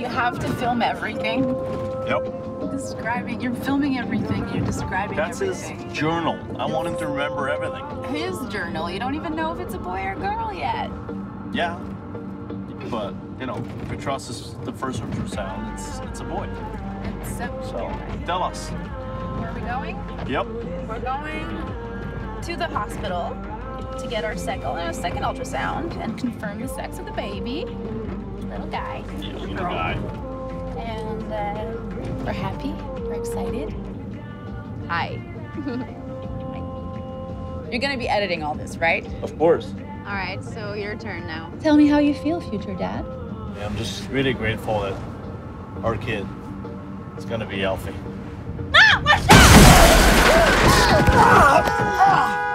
have to film everything? Yep. Describing, you're filming everything, you're describing everything. That's his journal. I want him to remember everything. His journal, you don't even know if it's a boy or girl yet. Yeah, but, you know, if we trust is the first ultrasound, it's a boy. It's So, tell us. Where are we going? Yep. We're going to the hospital to get our second ultrasound and confirm the sex of the baby. Little guy. Yeah, little guy. And we're happy, we're excited. Hi. You're gonna be editing all this, right? Of course. All right, so your turn now. Tell me how you feel, future dad. Yeah, I'm just really grateful that our kid is gonna be healthy. Ah, watch out!